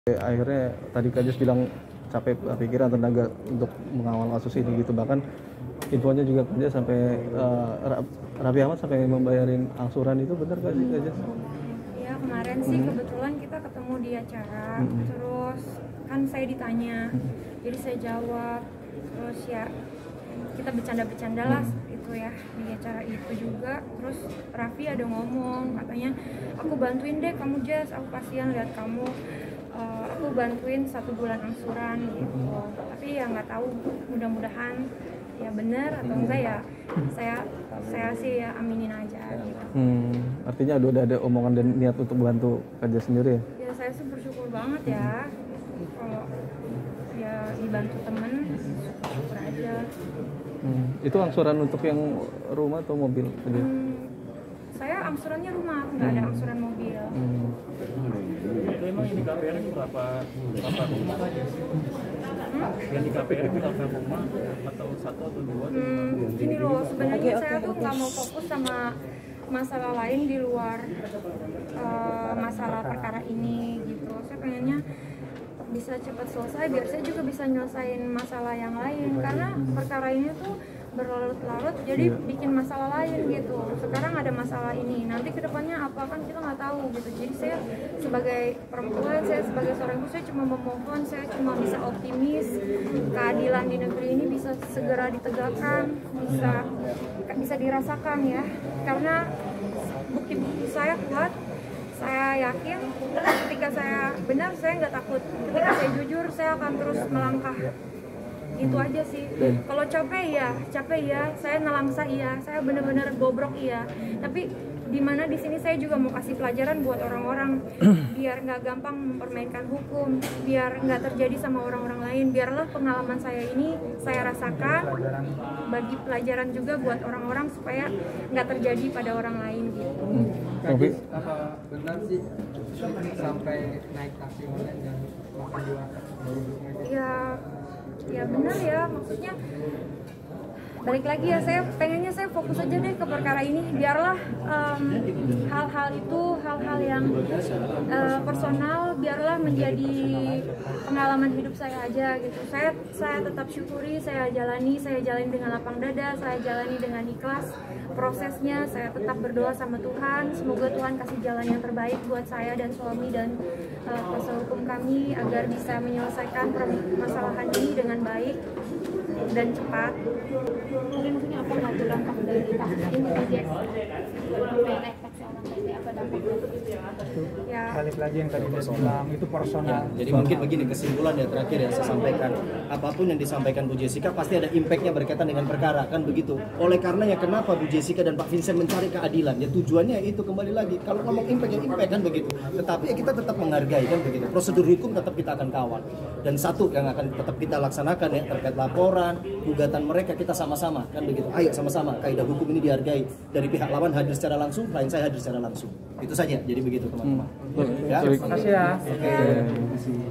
Akhirnya tadi Kak Jess bilang capek pikiran tenaga untuk mengawal kasus ini gitu, bahkan infonya juga kerja sampai Raffi Ahmad sampai membayarin angsuran. Itu benar Kak Jess? Ya kemarin sih kebetulan kita ketemu di acara, terus kan saya ditanya, jadi saya jawab, terus ya kita bercanda-bercanda lah itu ya di acara itu juga. Terus Raffi ada ngomong, katanya aku bantuin deh kamu Jess, aku kasihan lihat kamu, aku bantuin 1 bulan angsuran gitu. Tapi ya nggak tahu, mudah-mudahan ya benar atau enggak ya saya sih ya aminin aja gitu. Artinya udah ada omongan dan niat untuk bantu Kak Jess sendiri ya? Ya saya sih bersyukur banget ya kalau ya dibantu temen, syukur aja. Itu angsuran untuk yang rumah atau mobil aja? Saya angsurannya rumah, nggak ada angsuran mobil. Itu emang yang di KPR itu berapa rumah aja? Yang di KPR itu berapa rumah atau 1 atau 2? Gini loh, sebenarnya saya tuh nggak mau fokus sama masalah lain di luar masalah perkara ini gitu. Saya pengennya bisa cepat selesai biar saya juga bisa nyelesain masalah yang lain, karena perkara ini tuh berlarut-larut jadi bikin masalah lain gitu. Sekarang ada masalah ini, nanti kedepannya apa kan kita nggak tahu gitu. Jadi saya sebagai perempuan, saya sebagai seorang ibu, saya cuma memohon, saya cuma bisa optimis keadilan di negeri ini bisa segera ditegakkan, bisa dirasakan ya, karena bukti-bukti saya kuat. Saya yakin ketika saya benar, saya nggak takut. Ketika saya jujur, saya akan terus melangkah. Itu aja sih. Kalau capek ya, saya nelangsa iya, saya benar-benar bobrok iya. Tapi dimana di sini saya juga mau kasih pelajaran buat orang-orang biar nggak gampang mempermainkan hukum, biar nggak terjadi sama orang-orang lain. Biarlah pengalaman saya ini saya rasakan bagi pelajaran juga buat orang-orang supaya nggak terjadi pada orang lain gitu. Kak, apa benar sih sampai naik taksi online dan makan di warteg? Ya benar ya, maksudnya balik lagi ya, saya pengennya saya fokus aja deh ke perkara ini, biarlah hal-hal itu hal-hal yang personal biarlah menjadi pengalaman hidup saya aja gitu. Saya tetap syukuri, saya jalani dengan lapang dada, saya jalani dengan ikhlas prosesnya. Saya tetap berdoa sama Tuhan, semoga Tuhan kasih jalan yang terbaik buat saya dan suami dan kuasa hukum kami agar bisa menyelesaikan permasalahan ini dengan baik dan cepat. Mungkin maksudnya apa nggak dampak dari kasus ini Jess? Sampai naik taksi orang tadi, apa dampaknya? Ya. Balik lagi yang tadi dia bilang itu personal. Jadi mungkin begini kesimpulan ya terakhir yang saya sampaikan, apapun yang disampaikan Bu Jessica pasti ada impactnya berkaitan dengan perkara, kan begitu. Oleh karenanya kenapa Bu Jessica dan Pak Vincent mencari keadilan, ya tujuannya itu kembali lagi. Kalau ngomong impact ya impact kan begitu. Tetapi ya kita tetap menghargai kan begitu. Prosedur hukum tetap kita akan kawal. Dan satu yang akan tetap kita laksanakan ya terkait laporan, gugatan mereka kita sama-sama kan begitu. Ayo sama-sama kaidah hukum ini dihargai. Dari pihak lawan hadir secara langsung, klien saya hadir secara langsung. Itu saja. Jadi begitu teman-teman. Ya. Terima kasih ya. Oke.